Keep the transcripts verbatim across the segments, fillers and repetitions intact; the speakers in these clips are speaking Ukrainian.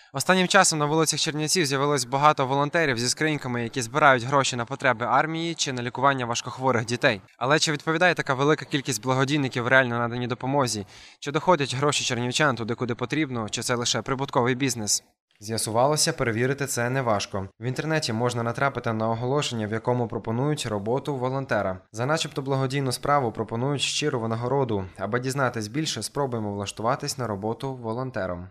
Останнім часом на вулицях Чернівців з'явилось багато волонтерів зі скриньками, які збирають гроші на потреби армії чи на лікування важкохворих дітей. Але чи відповідає така велика кількість благодійників реально наданій допомозі? Чи доходять гроші чернівчан туди, куди потрібно, чи це лише прибутковий бізнес? З'ясувалося, перевірити це неважко. В інтернеті можна натрапити на оголошення, в якому пропонують роботу волонтера. За начебто благодійну справу пропонують щиру винагороду. Аби дізнатись більше, спробуємо влаштуватись на роботу волонтером.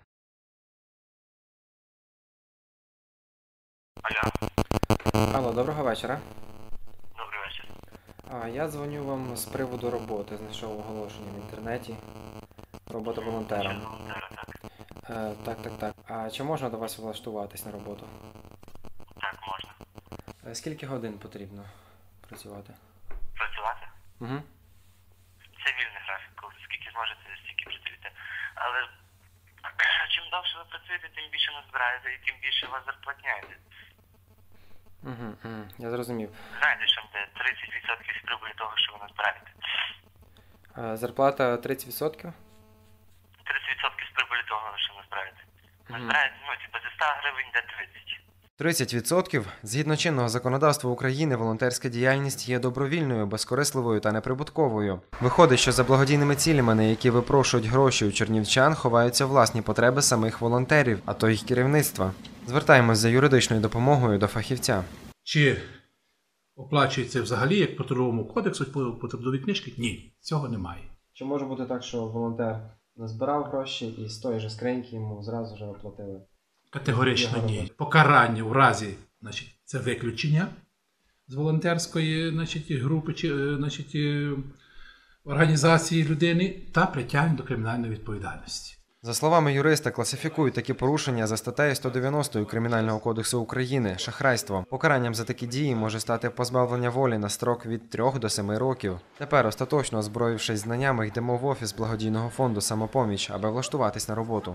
Алло. Алло, доброго вечора. Добрий вечір. А, я дзвоню вам з приводу роботи. Знайшов оголошення в інтернеті. Робота волонтером. Ще волонтера, так? Е, так, так, так. А чи можна до вас влаштуватись на роботу? Так, можна. Е, скільки годин потрібно працювати? Працювати? Угу. Це вільний графік, коли скільки зможете, стільки працюєте. Але чим довше ви працюєте, тим більше назбираєте і тим більше вас зарплатняєте. Угу, угу. Я зрозумів. Знаєте, що буде тридцять відсотків з прибулі того, що ви назбираєте? Е, зарплата тридцять відсотків? тридцять відсотків з прибулі того, що назбираєте. Мгм. Назбираєте, ну, типу, за сто гривень йде тридцять. тридцять відсотків? Згідно чинного законодавства України, волонтерська діяльність є добровільною, безкорисливою та неприбутковою. Виходить, що за благодійними цілями, на які випрошують гроші у чернівчан, ховаються власні потреби самих волонтерів, а то й керівництва. Звертаємось за юридичною допомогою до фахівця. Чи оплачується взагалі, як по трудовому кодексу, по, по трудовій книжці? Ні, цього немає. Чи може бути так, що волонтер назбирав гроші і з тої ж скриньки йому зразу ж оплатили? Категорично Є ні. робота. Покарання в разі, значить, це виключення з волонтерської, значить, групи чи, е, значить, е, організації людини та притягнення до кримінальної відповідальності. За словами юриста, класифікують такі порушення за статтею сто дев'яносто Кримінального кодексу України – шахрайство. Покаранням за такі дії може стати позбавлення волі на строк від трьох до семи років. Тепер, остаточно озброївшись знаннями, йдемо в офіс благодійного фонду «Самопоміч», аби влаштуватись на роботу.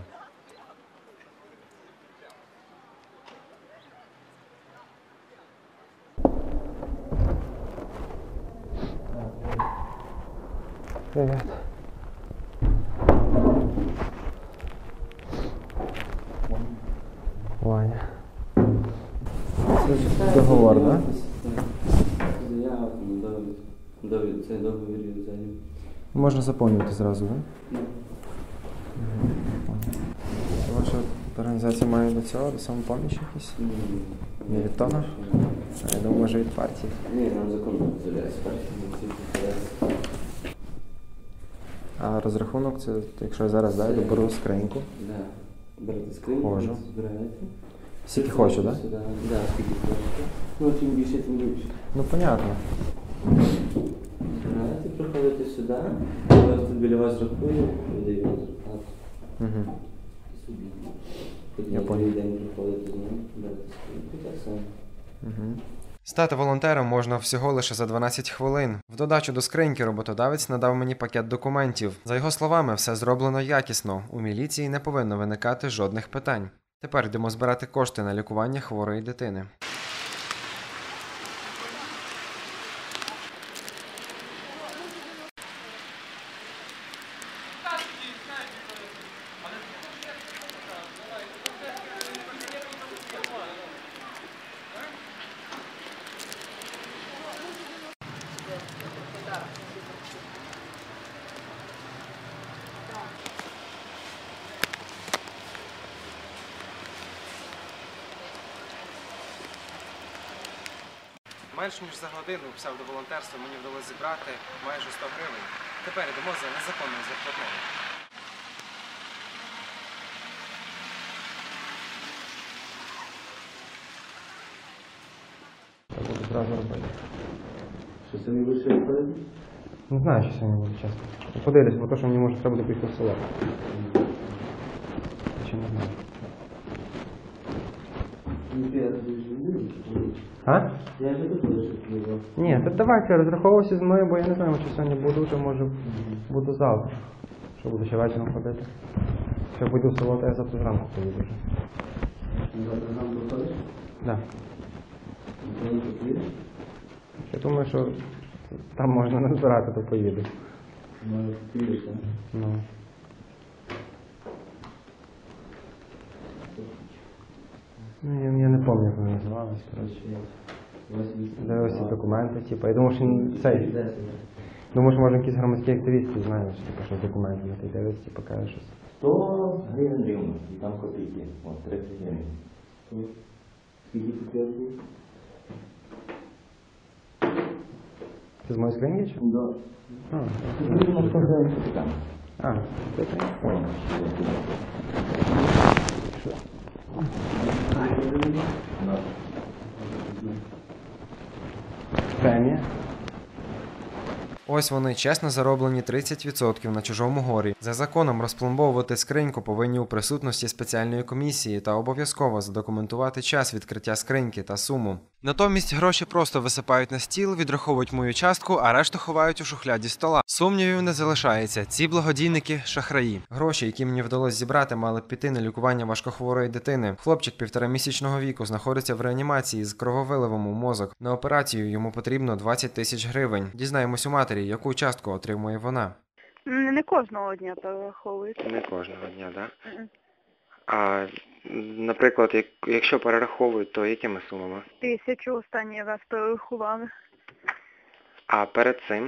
Привет. Ваня. Це договор, так? Заява, договір, це договір взагалі. Можна заповнювати зразу, так? Ну, Ваша організація має до цього, до самопомічі якісь? Не від того? Я думаю, може від партії. ні, нам закон не дозволяє спершу, ми всі підписали. А розрахунок, це якщо я зараз дай, беру скриньку. Да. Берете скриньку, Ходжу. збираєте. Скільки хочу, так? Сюди, да, скільки хочете. Ну, чим більше, тим більше. Ну, понятно. Збираєте, приходите сюди, я тут біля вас рахую, видаю вам зарплату. Угу. Собі. Тоді Я на понял. другий день приходите знову, берете скриньку, так само. Угу. Стати волонтером можна всього лише за дванадцять хвилин. В додачу до скриньки роботодавець надав мені пакет документів. За його словами, все зроблено якісно. У міліції не повинно виникати жодних питань. Тепер йдемо збирати кошти на лікування хворої дитини. Менш ніж за годину псевдоволонтерства мені вдалося зібрати майже сто гривень. Тепер йдемо за незаконною зарплатною. Я буду одразу робити. Що самі вийшли виходити? Не знаю, що сьогодні буде чесно. Подивлюсь, бо то, що мені може треба буде поїхати в село. Чи не знаю. Ну, я тобі вже не люблю. А? Я вже тут лише тобі. Ні, то давайте розраховуйся з мною, бо я не знаю, чи сьогодні буду, то може буду завтра. Що буду ще вечором ходити. Якщо буду в село, то я завтра зранку поїду вже. Завтра нам проходиш? Так. Коли ти поїдеш? Я думаю, що там можна назбирати, то поїду. Може, поїдеш, так? Ну. Ну, я, я не пам'ятаю, як вона називалась, коротше. Дивився документи, типу, я думав, що він цей. Думаю, що може якісь громадські активісти, знаєш, типу, що з документами ти дивишся, типу, кажеш щось. сто гривень рівно, і там копійки. От, тридцять гривень. Тут скільки купив був? Ти з моєї скриньки чи? Да. А, Рівно сто гривень капітан. а, це ти? Понял. Премія. Ось вони чесно зароблені тридцять відсотків на чужому горі. За законом розпломбовувати скриньку повинні у присутності спеціальної комісії та обов'язково задокументувати час відкриття скриньки та суму. Натомість гроші просто висипають на стіл, відраховують мою частку, а решту ховають у шухляді стола. Сумнівів не залишається. Ці благодійники – шахраї. Гроші, які мені вдалося зібрати, мали б піти на лікування важкохворої дитини. Хлопчик півторамісячного віку знаходиться в реанімації з крововиливом у мозок. На операцію йому потрібно двадцять тисяч гривень. Дізнаємось у матері, яку частку отримує вона. Не не кожного дня перераховують. Не кожного дня, так? Мгм. А, наприклад, як, якщо перераховують, то якими сумами? Тисячу останній раз перерахували. А перед цим?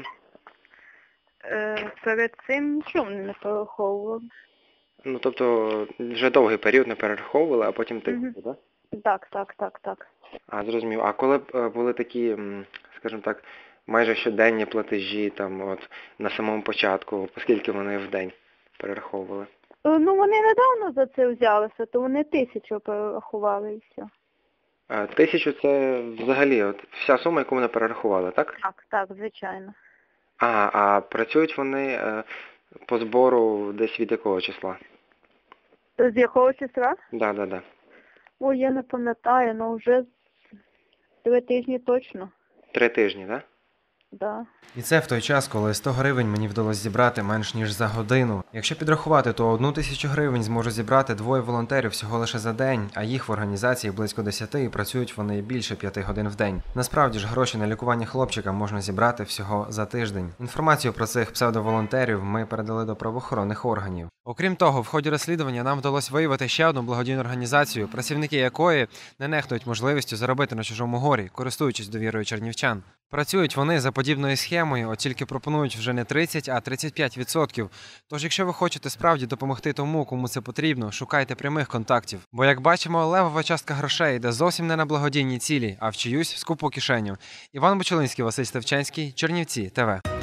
Е, перед цим нічого вони не перераховували. Ну, тобто, вже довгий період не перераховували, а потім ти, Мгм. так? Так, так, так, так. А, зрозумів. А коли б е, були такі, м, скажімо так, майже щоденні платежі, там, от, на самому початку, оскільки вони в день перераховували? Е, ну вони недавно за це взялися, то вони тисячу перерахували і все. Е, Тисячу це взагалі от, вся сума, яку вони перерахували, так? Так, так, звичайно. А, а працюють вони е, по збору десь від якого числа? З якого числа? Да, да, да. Ой, я не пам'ятаю, але вже три тижні точно. Три тижні, так? Да? Да. І це в той час, коли сто гривень мені вдалося зібрати менш ніж за годину. Якщо підрахувати, то одну тисячу гривень зможуть зібрати двоє волонтерів всього лише за день, а їх в організації близько десяти і працюють вони більше п'яти годин в день. Насправді ж гроші на лікування хлопчика можна зібрати всього за тиждень. Інформацію про цих псевдоволонтерів ми передали до правоохоронних органів. Окрім того, в ході розслідування нам вдалося виявити ще одну благодійну організацію, працівники якої не нехтують можливістю заробити на чужому горі, користуючись довірою чернівчан. Працюють вони за подібною схемою, от тільки пропонують вже не тридцять, а тридцять п'ять відсотків. Тож, якщо ви хочете справді допомогти тому, кому це потрібно, шукайте прямих контактів. Бо, як бачимо, левова частка грошей йде зовсім не на благодійні цілі, а в чиюсь скупу кишеню. Іван Бочелинський, Василь Ставченський, Чернівці, ТВ.